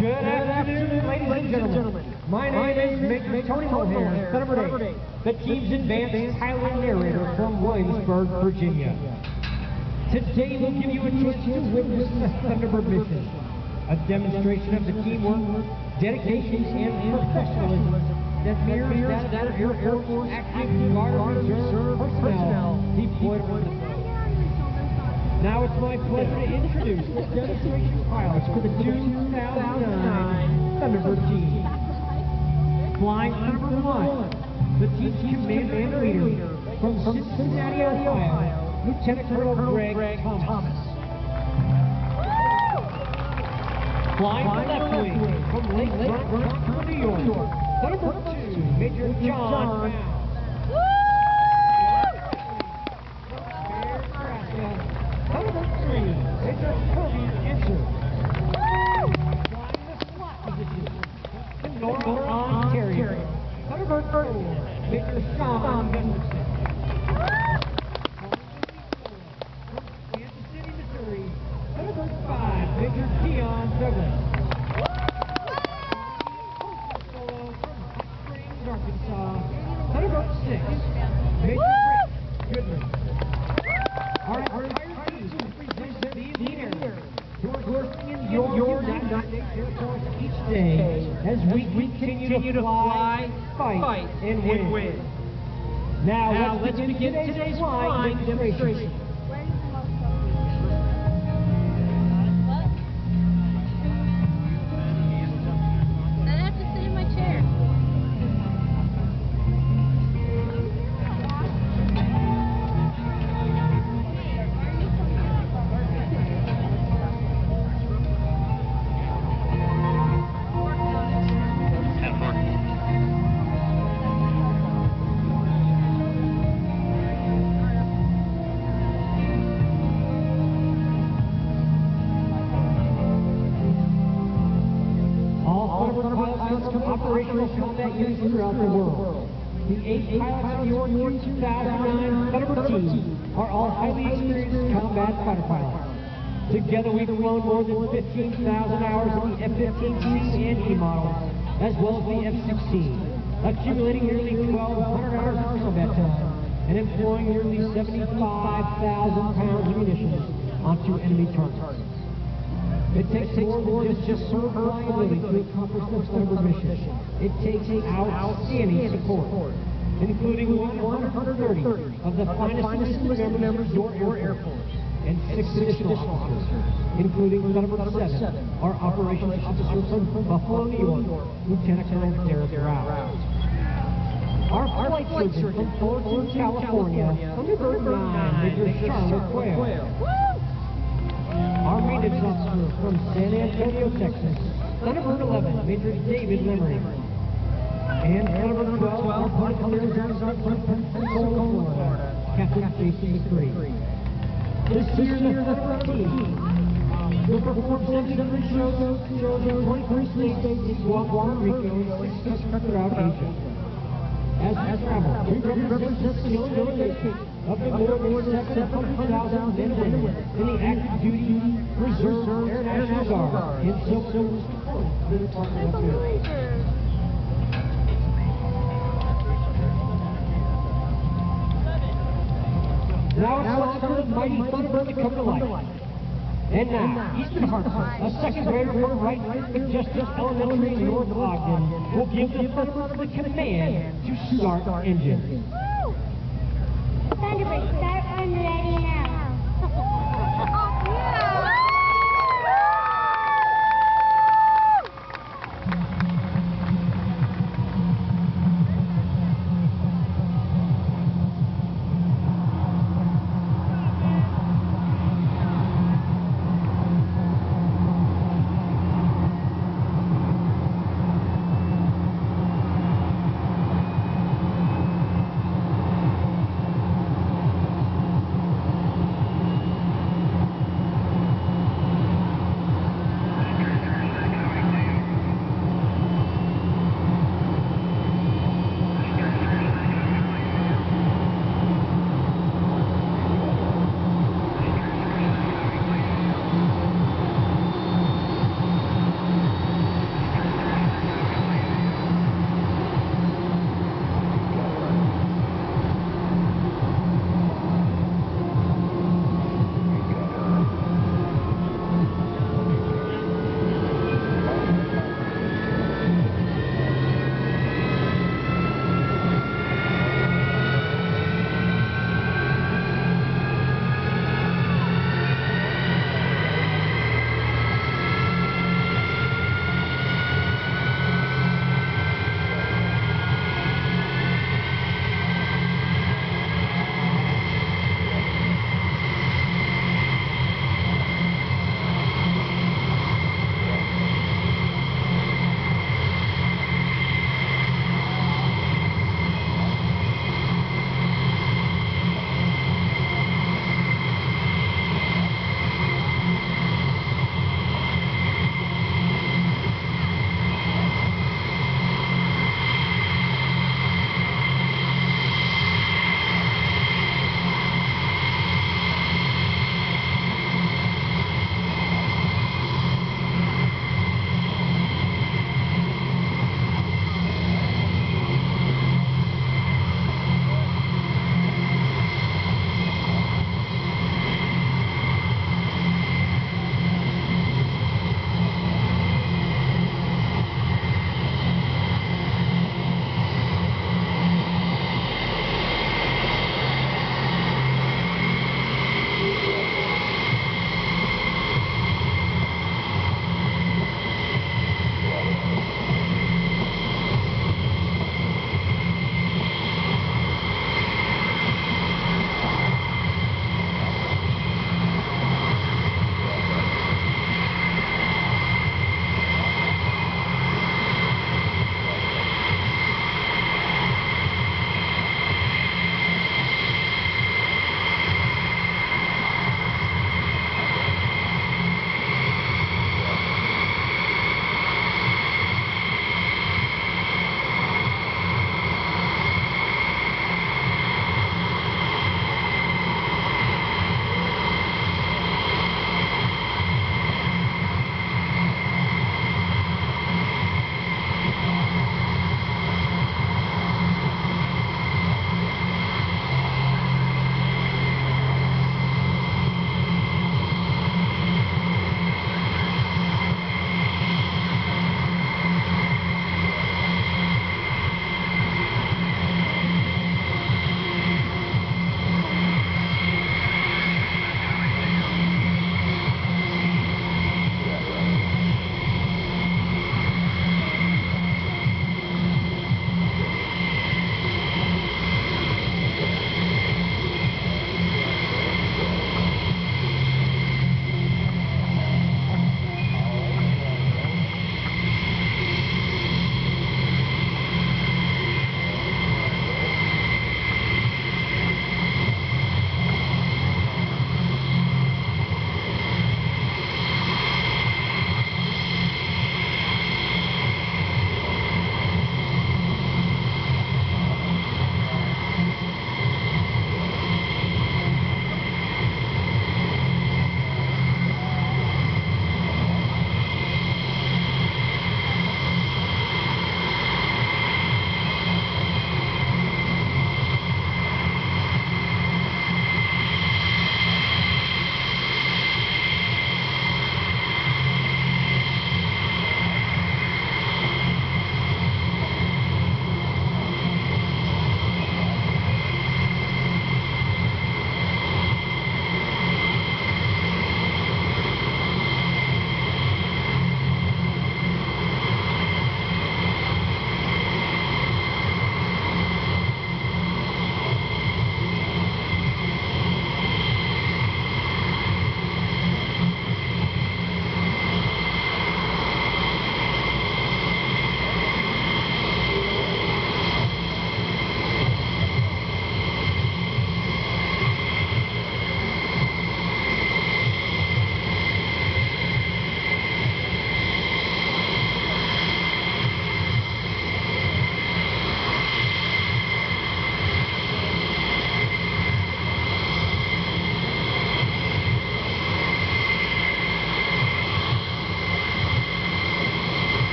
Good afternoon, ladies and gentlemen. My name is Major Tony Mohair, Thunderbird 8, the team's advanced highway narrator from Williamsburg, Virginia. Today we'll give you a chance to witness the Thunderbird mission, a demonstration of the teamwork, dedication, and professionalism that mirrors that of Air Force active Guard Reserve personnel deployed around the globe. Now it's my pleasure to introduce the demonstration pilots for the 2009 Thunderbird team. Flying number 1, the team's commander and leader from Cincinnati, Ohio, Lieutenant Colonel Greg Thomas. Flying the left wing from Lake Bronx, New York, Thunderbird 2, Major John Brown. Thunderbird 3, Major Kirby Enser. Flying the slot position from Northern Ontario, Thunderbird 4, Major Sean Gunderson. From Kansas City, Missouri, Thunderbird 5, Major Dion Douglas. Solo from Hot Springs, Arkansas, Thunderbird 6, Major Rick Goodman. Our entire team represents these leaders who are working in your United States Air Force each day as we continue to fly, fight, and win. Now let's begin today's flying demonstration. I have to sit in my chair. Operational combat units throughout the world. The 8 pilots of your 2009 Thunderbird team are all highly experienced combat fighter pilots. Together we've flown more than 15,000 hours in the F-15C and E models, as well as the F-16, accumulating nearly 1,200 hours of combat time and employing nearly 75,000 pounds of munitions onto enemy targets. It takes more than just superb flying to accomplish the Thunderbird mission. It takes outstanding support, including 130 of the finest enlisted members of your Air Force, and 6 additional officers, including Thunderbird 7, our operations officer from Buffalo, New York, Lieutenant Colonel Derek Rouse. Our flight surgeon from Fullerton, California, Thunderbird 9, Major Charlotte Quayle. Our maintenance officer from San Antonio, Texas, Thunderbird 11, Major David Lemery. And Thunderbird 12, our pilot from Arizona, Pensacola, Florida, Captain J.C. 3. This year, the Thunderbird team will perform 73 shows in 23 states, Puerto Rico, and 6 throughout Asia. As we travel, we represent the skill and dedication of the more than 700,000 men and women in the active duty Reserve Air National Guard in Silkstone support of the Department of Defense. Now it's time for the mighty Thunderbird to come to life. And now, Eastern Hartford, a second grader from Wright Justice Elementary in North Ogden, will give the Thunderbird the command to start engine. Thunderbird, start when ready now.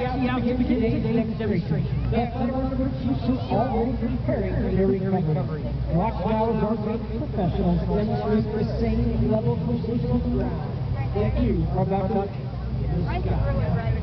see out to begin today's demonstration. The Thunderbirds are already preparing for their recovery. Watch now as our great professionals demonstrate the same level of precision on the ground that you are about to I can throw it right